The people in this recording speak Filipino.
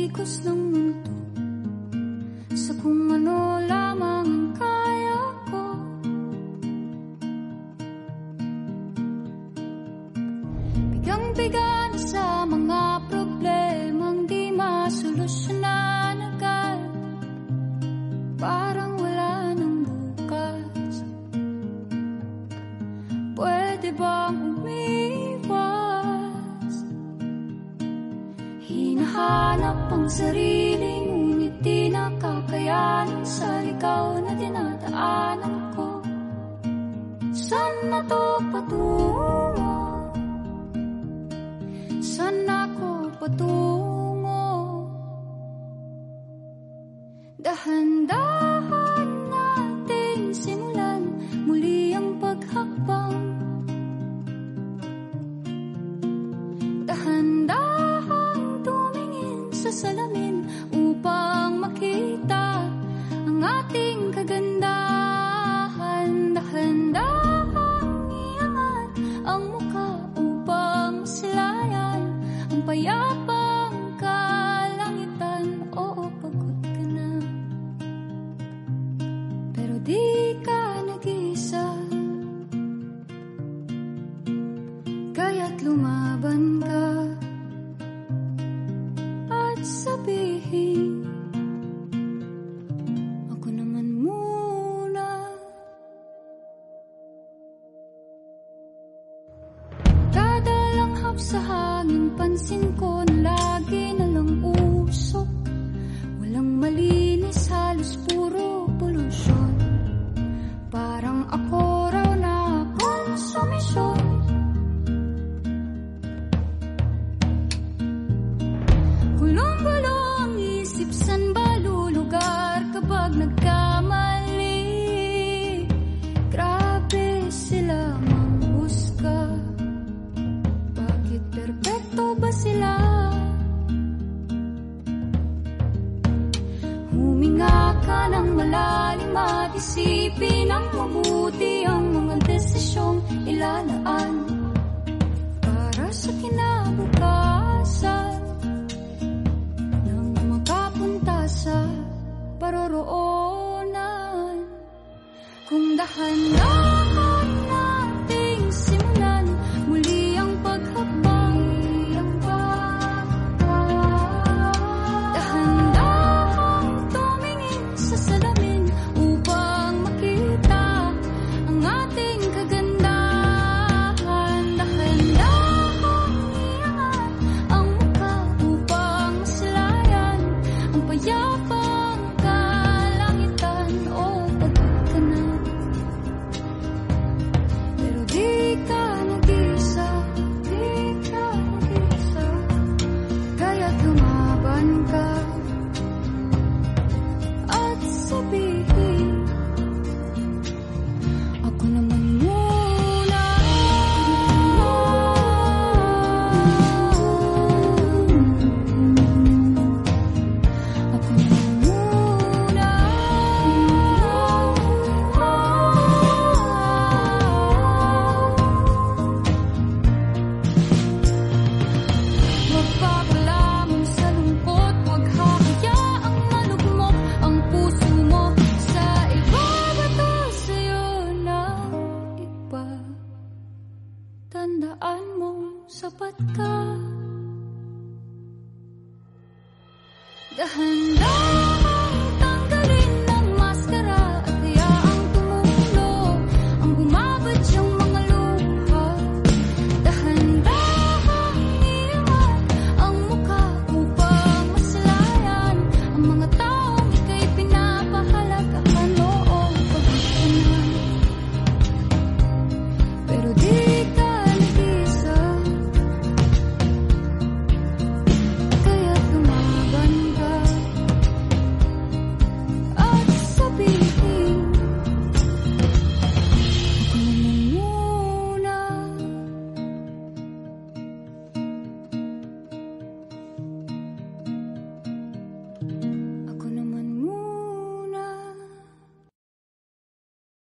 likos ng mundo, sa kung ano lamang ang kaya ko. Bigang-biga na sa mga problemang di masolusyonan agad, parang wala nang bukas. Pwede bang umiwas? Hinahanap ang sarili, ngunit di nakakayanan sa ligaw na dinadaanan ko. Saan na to patungo? Saan ako patungo? Dahan-dahan natin simulan muli ang paghakbang. Dahan-dahan tumingin sa salamin upang makita ang ating kagandahan. Dahan-dahan iangat ang mukha upang masilayan ang payapang kalangitan. Oo, pagod ka na, pero di ka nag-iisa. Kaya't lumaban ka at sabihin, ako naman muna. Kada langhap sa hangin, pansin ko na lagi na lang usok. Walang malinis, halos puro polusyon. Parang ako raw na konsumisyon. Gulong-gulo ang isip, san ba lulugar kapag nagkamali? Grabe sila manghusga. Bakit perpekto ba sila? Huminga ka ng malalim at isipin ang mabuti ang mga desisyong ilalaan para sa kinabukasan, nang makapunta sa paroroonan. Kung dahan-dahan nating simulan muli ang paghakbang. Dahan-dahan tumingin sa salamin upang makita ang ating kagandahan. Dahan-dahan iangat ang mukha upang masilayan ang payapang kalangitan. Oh, pagod ka na, pero di ka nag-iisa. Di ka nag-iisa. Kaya't lumaban ka at sabihin, ako naman muna. Ako naman muna. Magpapalamon sa lungkot, wag hahayaang malugmok ang puso mo sa ibabato sa'yo na iba. Tandaan mo, sapat ka. Dahan-dahan